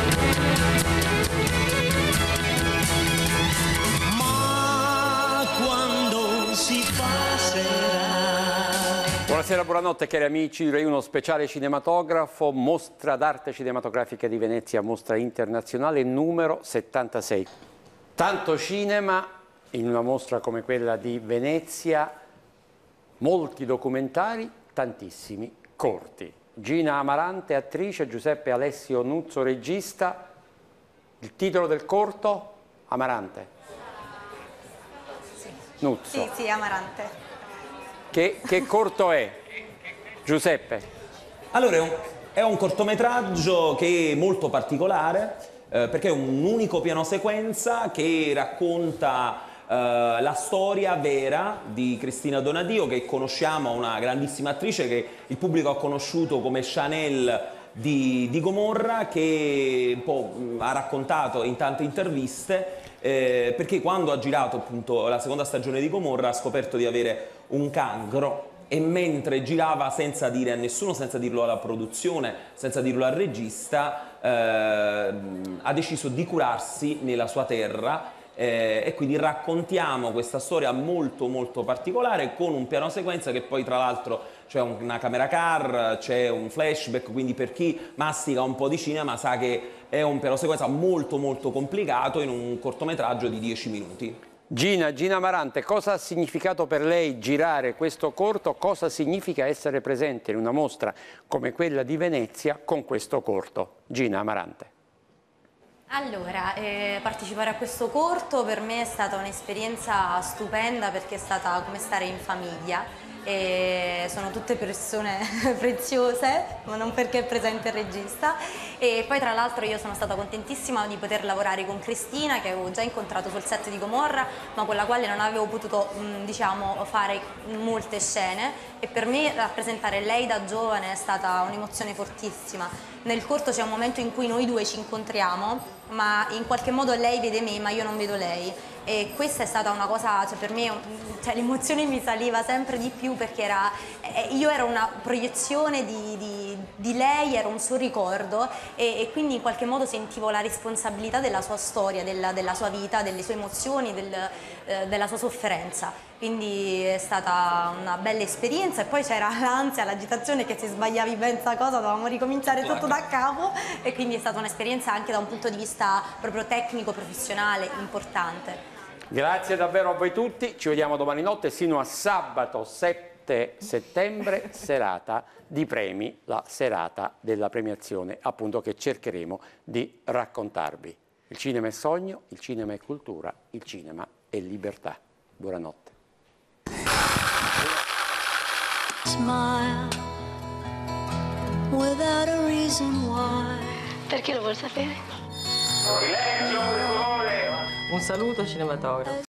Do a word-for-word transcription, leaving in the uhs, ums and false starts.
Ma quando si fa sera. Buonasera, buonanotte cari amici, Rai uno speciale cinematografo, Mostra d'arte cinematografica di Venezia, mostra internazionale numero settantasei. Tanto cinema in una mostra come quella di Venezia, molti documentari, tantissimi corti. Gina Amarante, attrice, Giuseppe Alessio Nuzzo, regista. Il titolo del corto? Amarante. Sì. Nuzzo. Sì, sì, Amarante. Che, che corto è? Giuseppe? Allora, è un, è un cortometraggio che è molto particolare eh, perché è un unico piano sequenza che racconta eh, la storia vera di Cristina Donadio, che conosciamo, una grandissima attrice che il pubblico ha conosciuto come Chanel di, di Gomorra, che un po' ha raccontato in tante interviste eh, perché quando ha girato appunto la seconda stagione di Gomorra ha scoperto di avere un cancro e mentre girava, senza dire a nessuno, senza dirlo alla produzione, senza dirlo al regista, eh, ha deciso di curarsi nella sua terra eh, e quindi raccontiamo questa storia molto molto particolare con un piano sequenza che poi tra l'altro c'è una camera car, c'è un flashback, quindi per chi mastica un po' di cinema sa che è un piano sequenza molto molto complicato in un cortometraggio di dieci minuti. Gina, Gina Amarante, cosa ha significato per lei girare questo corto? Cosa significa essere presente in una mostra come quella di Venezia con questo corto? Gina Amarante. Allora, eh, partecipare a questo corto per me è stata un'esperienza stupenda perché è stata come stare in famiglia. E sono tutte persone preziose, ma non perché è presente il regista. E poi tra l'altro io sono stata contentissima di poter lavorare con Cristina, che avevo già incontrato sul set di Gomorra, ma con la quale non avevo potuto mh, diciamo, fare molte scene, e per me rappresentare lei da giovane è stata un'emozione fortissima. Nel corto c'è un momento in cui noi due ci incontriamo, ma in qualche modo lei vede me, ma io non vedo lei. E questa è stata una cosa, cioè per me cioè, l'emozione mi saliva sempre di più perché era, eh, io ero una proiezione di, di, di lei, ero un suo ricordo e, e quindi in qualche modo sentivo la responsabilità della sua storia, della, della sua vita, delle sue emozioni, del, eh, della sua sofferenza. Quindi è stata una bella esperienza e poi c'era l'ansia, l'agitazione che se sbagliavi pensa cosa dovevamo ricominciare tutto da capo e quindi è stata un'esperienza anche da un punto di vista proprio tecnico, professionale, importante. Grazie davvero a voi tutti, ci vediamo domani notte sino a sabato sette settembre, serata di premi, la serata della premiazione appunto che cercheremo di raccontarvi. Il cinema è sogno, il cinema è cultura, il cinema è libertà. Buonanotte. Smile without a reason why. Perché lo vuol sapere? Un saluto cinematografo.